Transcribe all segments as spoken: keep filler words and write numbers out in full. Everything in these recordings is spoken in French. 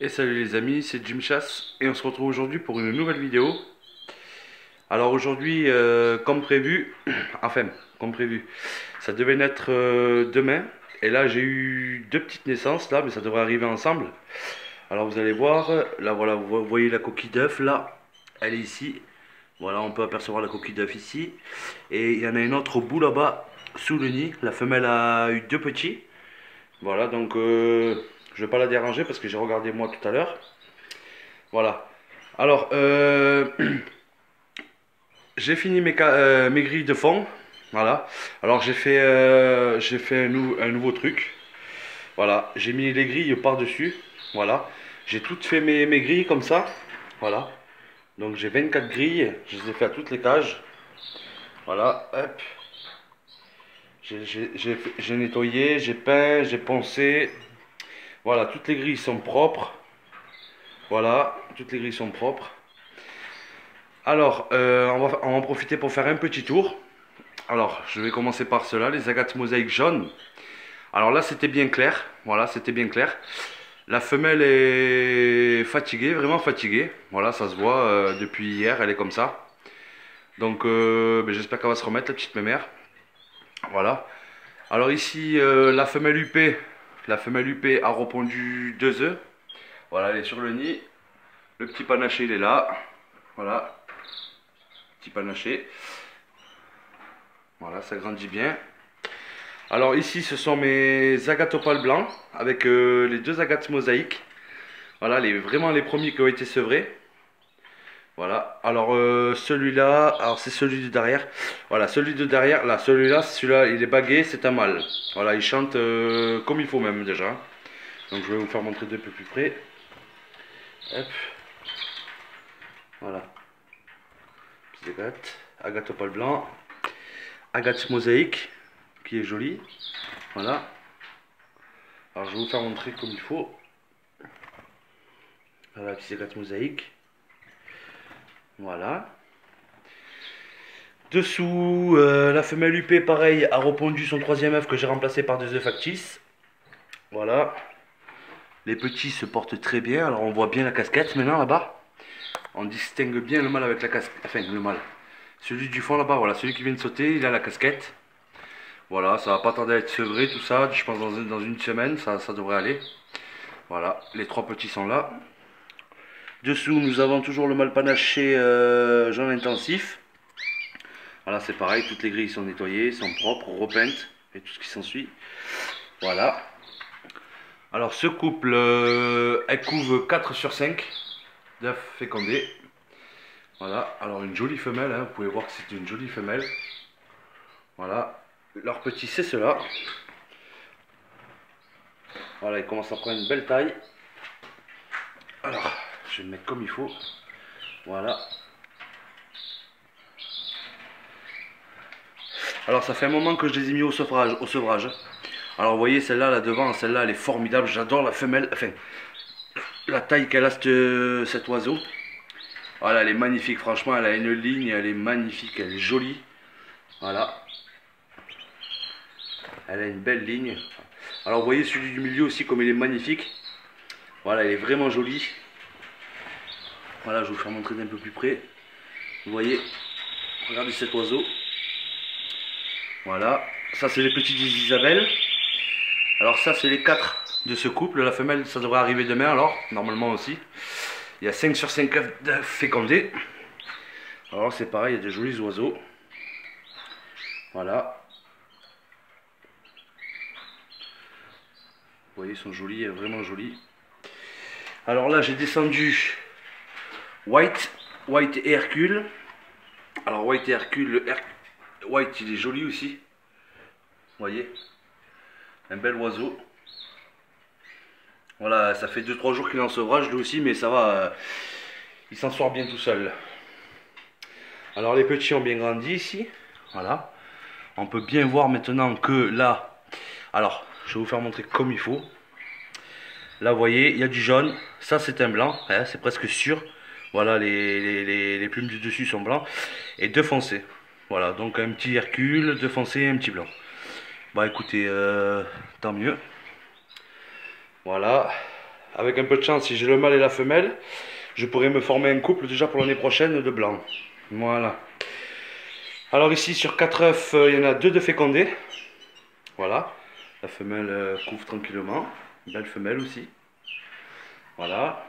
Et salut les amis, c'est Jim Chasse et on se retrouve aujourd'hui pour une nouvelle vidéo. Alors aujourd'hui, euh, comme prévu, enfin, comme prévu, ça devait naître euh, demain. Et là j'ai eu deux petites naissances là, mais ça devrait arriver ensemble. Alors vous allez voir, là voilà, vous voyez la coquille d'œuf là, elle est ici. Voilà, on peut apercevoir la coquille d'œuf ici. Et il y en a une autre au bout là-bas, sous le nid. La femelle a eu deux petits. Voilà, donc euh, je ne vais pas la déranger parce que j'ai regardé moi tout à l'heure. Voilà. Alors, euh, j'ai fini mes, euh, mes grilles de fond. Voilà. Alors, j'ai fait, euh, j'ai fait un, nou un nouveau truc. Voilà. J'ai mis les grilles par-dessus. Voilà. J'ai toutes fait mes, mes grilles comme ça. Voilà. Donc, j'ai vingt-quatre grilles. Je les ai fait à toutes les cages. Voilà. Hop. J'ai nettoyé, j'ai peint, j'ai poncé. Voilà. Toutes les grilles sont propres. Voilà. Toutes les grilles sont propres. Alors, euh, on, va, on va en profiter pour faire un petit tour. Alors, je vais commencer par cela, les agates mosaïques jaunes. Alors là, c'était bien clair. Voilà, c'était bien clair. La femelle est fatiguée, vraiment fatiguée. Voilà, ça se voit euh, depuis hier, elle est comme ça. Donc, euh, ben, j'espère qu'elle va se remettre, la petite mémère. Voilà. Alors ici, euh, la femelle U P, la femelle U P a repondu deux œufs. Voilà, elle est sur le nid. Le petit panaché, il est là. Voilà. Petit panaché. Voilà, ça grandit bien. Alors ici, ce sont mes agates opales blancs avec euh, les deux agates mosaïques. Voilà, les, vraiment les premiers qui ont été sevrés. Voilà. Alors euh, celui-là, alors c'est celui de derrière. Voilà, celui de derrière, là, celui-là, celui-là, il est bagué, c'est un mâle. Voilà, il chante euh, comme il faut même déjà. Donc je vais vous faire montrer de peu plus près. Hop. Voilà. Petite agate, agate opale blanc. Agate mosaïque qui est jolie. Voilà. Alors je vais vous faire montrer comme il faut. Voilà, petite agate mosaïque. Voilà. Dessous, euh, la femelle U P, pareil, a repondu son troisième œuf que j'ai remplacé par des œufs factices. Voilà. Les petits se portent très bien. Alors on voit bien la casquette maintenant là-bas. On distingue bien le mâle avec la casquette. Enfin, le mâle. Celui du fond là-bas, voilà, celui qui vient de sauter, il a la casquette. Voilà, ça va pas tarder à être sevré, tout ça. Je pense dans, dans une semaine, ça, ça devrait aller. Voilà, les trois petits sont là. Dessous, nous avons toujours le mâle panaché euh, jaune intensif. Voilà, c'est pareil, toutes les grilles sont nettoyées, sont propres, repeintes et tout ce qui s'ensuit. Voilà. Alors, ce couple, euh, elle couve quatre sur cinq d'œufs fécondés. Voilà, alors une jolie femelle, hein. Vous pouvez voir que c'est une jolie femelle. Voilà, leur petit c'est cela. Voilà, il commence à prendre une belle taille. Alors, je vais le mettre comme il faut. Voilà. Alors, ça fait un moment que je les ai mis au sevrage. Au sevrage. Alors, vous voyez, celle-là, là devant, celle-là, elle est formidable. J'adore la femelle. Enfin, la taille qu'elle a, cette, cet oiseau. Voilà, elle est magnifique. Franchement, elle a une ligne, elle est magnifique, elle est jolie. Voilà. Elle a une belle ligne. Alors, vous voyez celui du milieu aussi, comme il est magnifique. Voilà, il est vraiment joli. Voilà, je vais vous faire montrer d'un peu plus près. Vous voyez, regardez cet oiseau. Voilà, ça c'est les petits Isabelle. Alors ça c'est les quatre de ce couple. La femelle, ça devrait arriver demain alors, normalement aussi. Il y a cinq sur cinq œufs fécondés. Alors c'est pareil, il y a des jolis oiseaux. Voilà. Vous voyez, ils sont jolis, vraiment jolis. Alors là, j'ai descendu White, White et Hercule. Alors White et Hercule, le Her White il est joli aussi. Vous voyez, un bel oiseau. Voilà, ça fait deux trois jours qu'il est en sevrage lui aussi, mais ça va, euh, il s'en sort bien tout seul. Alors les petits ont bien grandi ici. Voilà. On peut bien voir maintenant que là, alors je vais vous faire montrer comme il faut. Là vous voyez, il y a du jaune, ça c'est un blanc, hein, c'est presque sûr. Voilà, les, les, les, les plumes du dessus sont blancs. Et deux foncés. Voilà, donc un petit Hercule, deux foncés et un petit blanc. Bah écoutez, euh, tant mieux. Voilà. avec un peu de chance, si j'ai le mâle et la femelle, je pourrais me former un couple déjà pour l'année prochaine de blanc. Voilà. Alors ici sur quatre œufs, euh, il y en a deux de fécondés. Voilà. La femelle euh, couvre tranquillement. Belle femelle aussi. Voilà.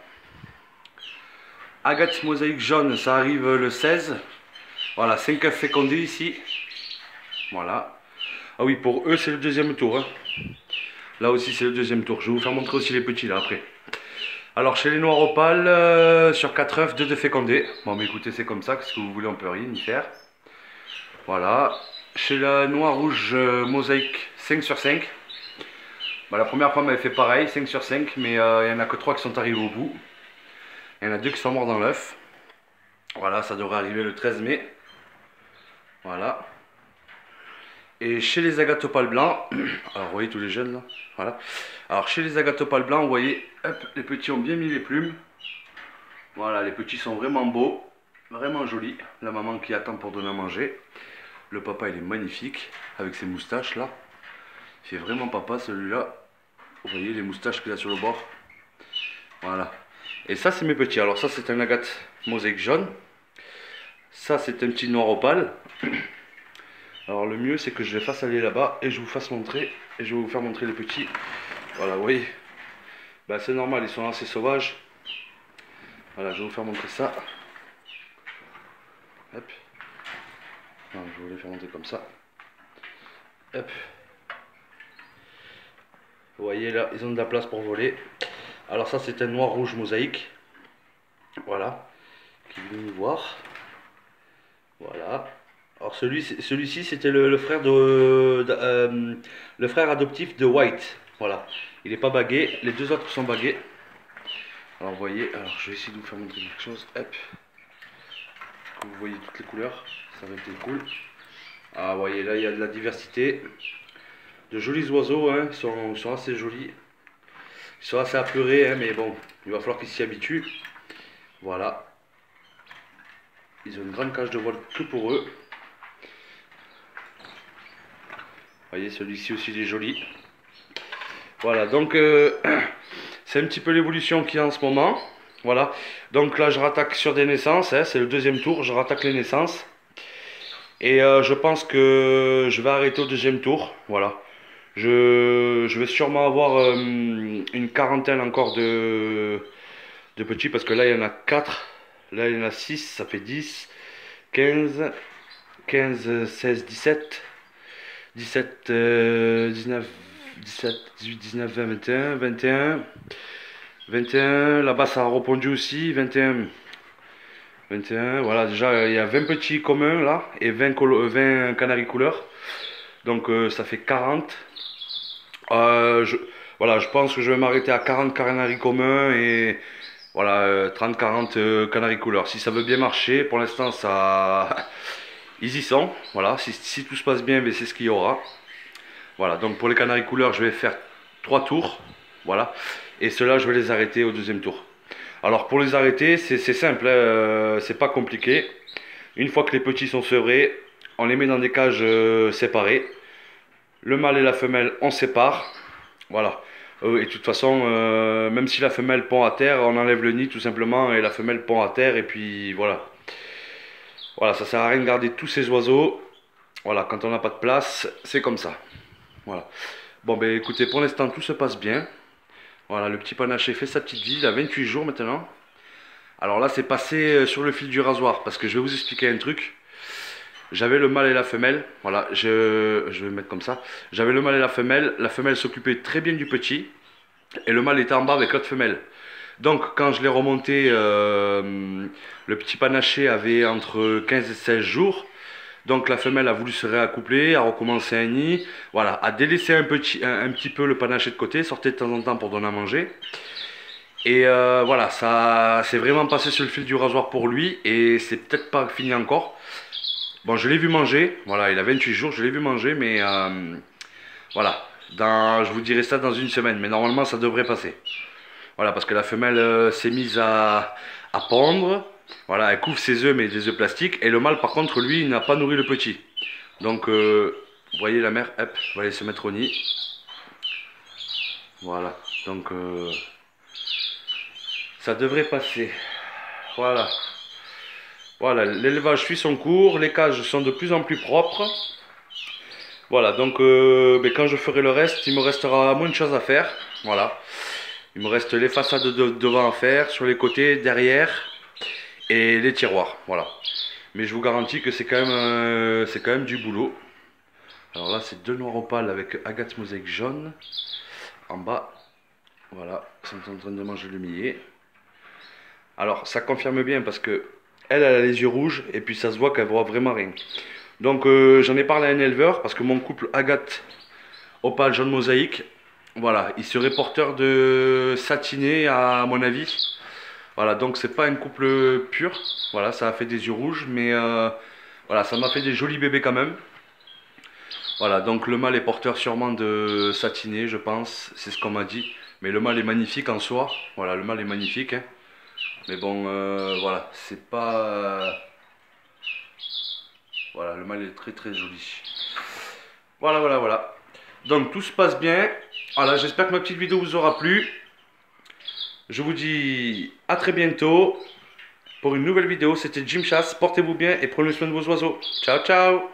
Agate mosaïque jaune, ça arrive le seize. Voilà, cinq œufs fécondés ici. Voilà. Ah oui, pour eux c'est le deuxième tour. Hein. Là aussi c'est le deuxième tour. Je vais vous faire montrer aussi les petits là après. Alors chez les noirs opales, euh, sur quatre œufs, deux de fécondés. Bon mais écoutez, c'est comme ça, qu'est-ce que vous voulez, on peut rien y faire. Voilà. Chez la noir rouge euh, mosaïque, cinq sur cinq. Bah, la première fois m'avait fait pareil, cinq sur cinq, mais euh, il n'y en a que trois qui sont arrivés au bout. Il y en a deux qui sont morts dans l'œuf. Voilà, ça devrait arriver le treize mai. Voilà. Et chez les agatopales blancs, alors vous voyez tous les jeunes là, voilà. Alors chez les agatopales blancs, vous voyez, hop, les petits ont bien mis les plumes. Voilà, les petits sont vraiment beaux, vraiment jolis. La maman qui attend pour donner à manger. Le papa il est magnifique, avec ses moustaches là. Il fait vraiment papa celui-là. Vous voyez les moustaches qu'il a sur le bord. Voilà. Et ça c'est mes petits. Alors ça c'est un agate mosaïque jaune. Ça c'est un petit noir opale. Alors le mieux c'est que je les fasse aller là-bas et je vous fasse montrer. Et je vais vous faire montrer les petits. Voilà, vous voyez. Ben, c'est normal, ils sont assez sauvages. Voilà, je vais vous faire montrer ça. Hop. Non, je vais vous les faire montrer comme ça. Hop. Vous voyez là, ils ont de la place pour voler. Alors ça c'est un noir rouge mosaïque. Voilà. Qui vient nous voir. Voilà. Alors celui-ci celui c'était le, le frère de, de euh, le frère adoptif de White. Voilà. Il n'est pas bagué. Les deux autres sont bagués. Alors vous voyez. Alors je vais essayer de vous faire montrer quelque chose. Hop. Vous voyez toutes les couleurs. Ça va être cool. Ah vous voyez là il y a de la diversité. De jolis oiseaux. Hein. Ils sont, ils sont assez jolis. Ils sont assez apeurés. Hein, mais bon. Il va falloir qu'ils s'y habituent. Voilà. Ils ont une grande cage de vol que pour eux. Vous voyez, celui-ci aussi il est joli. Voilà, donc euh, c'est un petit peu l'évolution qu'il y a en ce moment. Voilà, donc là je rattaque sur des naissances, hein, c'est le deuxième tour, je rattaque les naissances. Et euh, je pense que je vais arrêter au deuxième tour. Voilà, je, je vais sûrement avoir euh, une quarantaine encore de, de petits, parce que là il y en a quatre, là il y en a six, ça fait dix, quinze, quinze, seize, dix-sept. dix-sept, euh, dix-neuf, dix-sept, dix-huit, dix-neuf, vingt, vingt et un, vingt et un, vingt et un, là-bas ça a répondu aussi, vingt et un, vingt et un, voilà, déjà il y a vingt petits communs là, et vingt, vingt canaris couleurs, donc euh, ça fait quarante, euh, je, voilà, je pense que je vais m'arrêter à quarante canaris communs, et voilà, euh, trente quarante euh, canaris couleurs, si ça veut bien marcher, pour l'instant ça... Ils y sont, voilà, si, si tout se passe bien, c'est ce qu'il y aura. Voilà, donc pour les canaris couleurs, je vais faire trois tours, voilà, et ceux-là, je vais les arrêter au deuxième tour. Alors pour les arrêter, c'est simple, hein, euh, c'est pas compliqué. Une fois que les petits sont sevrés, on les met dans des cages euh, séparées. Le mâle et la femelle, on sépare, voilà. Euh, et de toute façon, euh, même si la femelle pond à terre, on enlève le nid tout simplement, et la femelle pond à terre, et puis voilà. Voilà, ça sert à rien de garder tous ces oiseaux. Voilà, quand on n'a pas de place, c'est comme ça. Voilà. Bon, ben écoutez, pour l'instant, tout se passe bien. Voilà, le petit panaché fait sa petite vie. Il a vingt-huit jours maintenant. Alors là, c'est passé sur le fil du rasoir. Parce que je vais vous expliquer un truc. J'avais le mâle et la femelle. Voilà, je, je vais mettre comme ça. J'avais le mâle et la femelle. La femelle s'occupait très bien du petit. Et le mâle était en bas avec l'autre femelle. Donc quand je l'ai remonté, euh, le petit panaché avait entre quinze et seize jours. Donc la femelle a voulu se réaccoupler, a recommencé un nid. Voilà, a délaissé un petit, un, un petit peu le panaché de côté, sortait de temps en temps pour donner à manger. Et euh, voilà, ça c'est vraiment passé sur le fil du rasoir pour lui. Et c'est peut-être pas fini encore. Bon, je l'ai vu manger. Voilà, il a vingt-huit jours, je l'ai vu manger. Mais euh, voilà, dans, je vous dirai ça dans une semaine. Mais normalement, ça devrait passer. Voilà, parce que la femelle euh, s'est mise à, à pondre. Voilà, elle couvre ses œufs, mais des œufs plastiques. Et le mâle, par contre, lui, il n'a pas nourri le petit. Donc, euh, vous voyez la mère, hop, va aller se mettre au nid. Voilà, donc, euh, Ça devrait passer. Voilà. Voilà, l'élevage suit son cours, les cages sont de plus en plus propres. Voilà, donc euh, ben, quand je ferai le reste, il me restera moins de choses à faire. Voilà. Il me reste les façades de devant à faire, sur les côtés, derrière, et les tiroirs. Voilà. Mais je vous garantis que c'est quand même, euh, c'est quand même du boulot. Alors là, c'est deux noirs opales avec agate mosaïque jaune. En bas, voilà, ils sont en train de manger le millet. Alors, ça confirme bien parce que elle, elle a les yeux rouges et puis ça se voit qu'elle voit vraiment rien. Donc, euh, j'en ai parlé à un éleveur parce que mon couple agate opale jaune mosaïque, voilà, il serait porteur de satiné à mon avis. Voilà, donc c'est pas un couple pur. Voilà, ça a fait des yeux rouges, mais euh, voilà, ça m'a fait des jolis bébés quand même. Voilà, donc le mâle est porteur sûrement de satiné, je pense, c'est ce qu'on m'a dit. Mais le mâle est magnifique en soi. Voilà, le mâle est magnifique. Hein. Mais bon, euh, voilà, c'est pas... euh, Voilà, le mâle est très très joli. Voilà, voilà, voilà. Donc tout se passe bien. Voilà, j'espère que ma petite vidéo vous aura plu. Je vous dis à très bientôt pour une nouvelle vidéo. C'était Jim Chasse. Portez-vous bien et prenez soin de vos oiseaux. Ciao, ciao.